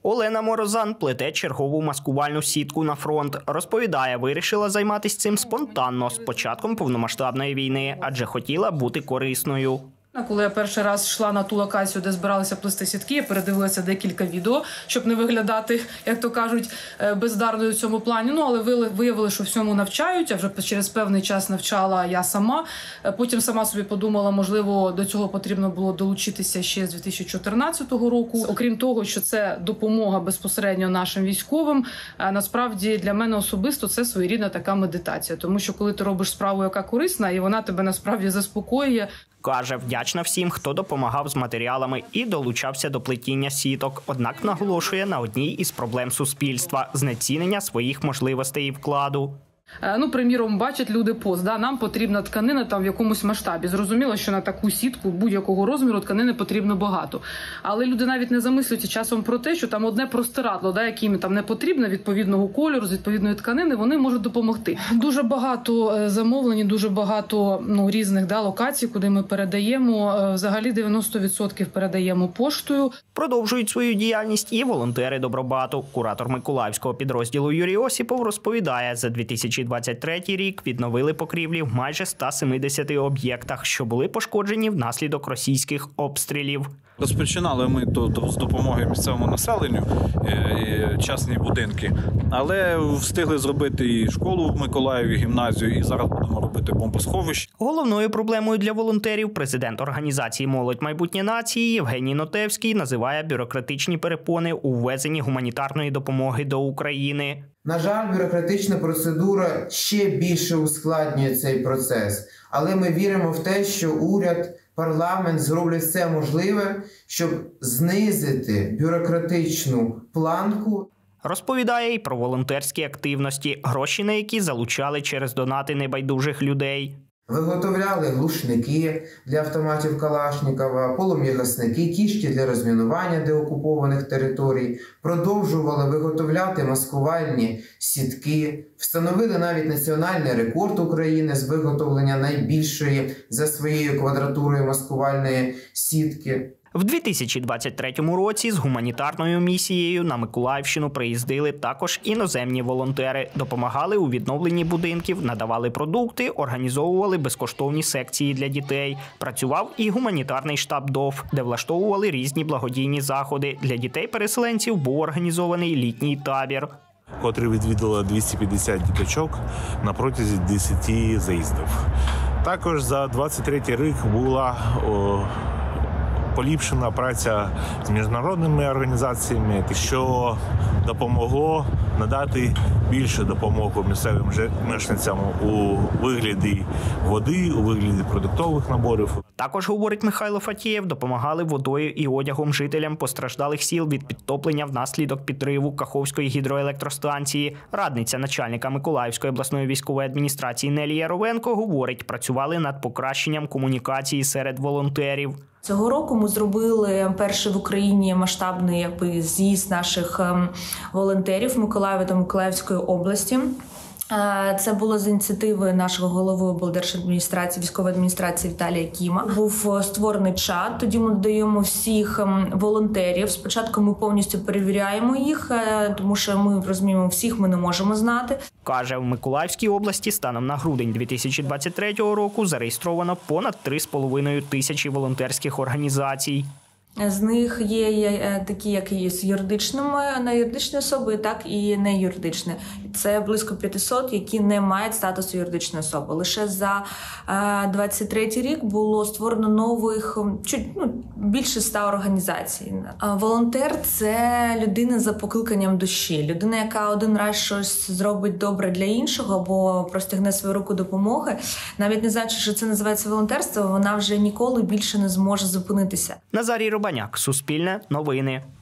Олена Морозан плете чергову маскувальну сітку на фронт. Розповідає, вирішила займатися цим спонтанно з початком повномасштабної війни, адже хотіла бути корисною. Коли я перший раз йшла на ту локацію, де збиралися плести сітки, я передивилася декілька відео, щоб не виглядати, як то кажуть, бездарною в цьому плані. Але виявили, що всьому навчають, а вже через певний час навчала я сама. Потім сама собі подумала, можливо, до цього потрібно було долучитися ще з 2014 року. Окрім того, що це допомога безпосередньо нашим військовим, насправді для мене особисто це своєрідна така медитація. Тому що коли ти робиш справу, яка корисна, і вона тебе насправді заспокоює. Каже, вдячна всім, хто допомагав з матеріалами і долучався до плетіння сіток. Однак наголошує на одній із проблем суспільства – знецінення своїх можливостей і вкладу. Приміром, бачать люди пост, нам потрібна тканина в якомусь масштабі. Зрозуміло, що на таку сітку будь-якого розміру тканини потрібно багато. Але люди навіть не замислюються часом про те, що там одне простирадло, яке їм не потрібно, відповідного кольору, з відповідної тканини, вони можуть допомогти. Дуже багато замовлень, дуже багато різних локацій, куди ми передаємо. Взагалі 90% передаємо поштою. Продовжують свою діяльність і волонтери Добробату. Куратор миколаївського підрозділу Юрій Осіпов розповідає, за 2023 рік відновили покрівлі в майже 170 об'єктах, що були пошкоджені внаслідок російських обстрілів. Розпочинали ми з допомоги місцевому населенню, частні будинки, але встигли зробити і школу в Миколаєві, гімназію, і зараз будемо робити бомбосховище. Головною проблемою для волонтерів президент організації «Молодь. Майбутнє нації» Євгеній Нотевський називає бюрократичні перепони у ввезенні гуманітарної допомоги до України. На жаль, бюрократична процедура ще більше ускладнює цей процес, але ми віримо в те, що уряд, парламент зроблять все можливе, щоб знизити бюрократичну планку. Розповідає й про волонтерські активності, гроші на які залучали через донати небайдужих людей. Виготовляли глушники для автоматів Калашнікова, полум'ягасники, кішки для розмінування деокупованих територій, продовжували виготовляти маскувальні сітки, встановили навіть національний рекорд України з виготовлення найбільшої за своєю квадратурою маскувальної сітки. В 2023 році з гуманітарною місією на Миколаївщину приїздили також іноземні волонтери. Допомагали у відновленні будинків, надавали продукти, організовували безкоштовні секції для дітей. Працював і гуманітарний штаб ДОВ, де влаштовували різні благодійні заходи. Для дітей-переселенців був організований літній табір, котрий відвідало 250 діточок на протязі 10 заїздів. Також за 23 рік була поліпшена праця з міжнародними організаціями, що допомогло надати більше допомоги місцевим мешканцям у вигляді води, у вигляді продуктових наборів. Також, говорить Михайло Фатєєв, допомагали водою і одягом жителям постраждалих сіл від підтоплення внаслідок підриву Каховської гідроелектростанції. Радниця начальника Миколаївської обласної військової адміністрації Нелія Ровенко говорить, працювали над покращенням комунікації серед волонтерів. Цього року ми зробили перший в Україні масштабний з'їзд наших волонтерів Миколаєва та Миколаївської області. Це було з ініціативи нашого голови облдержадміністрації, військової адміністрації Віталія Кіма. Був створений чат, тоді ми додаємо всіх волонтерів. Спочатку ми повністю перевіряємо їх, тому що ми розуміємо, всіх ми не можемо знати. Каже, в Миколаївській області станом на грудень 2023 року зареєстровано понад 3,5 тисячі волонтерських організацій. З них є такі, як і з юридичні особи, так і не юридичні. Це близько 500, які не мають статусу юридичної особи. Лише за 23 рік було створено нових, більше 100 організацій. Волонтер – це людина за покликанням душі. Людина, яка один раз щось зробить добре для іншого або простягне свою руку допомоги. Навіть не знаючи, що це називається волонтерство, вона вже ніколи більше не зможе зупинитися. Назарій Рубаняк, Суспільне, Новини.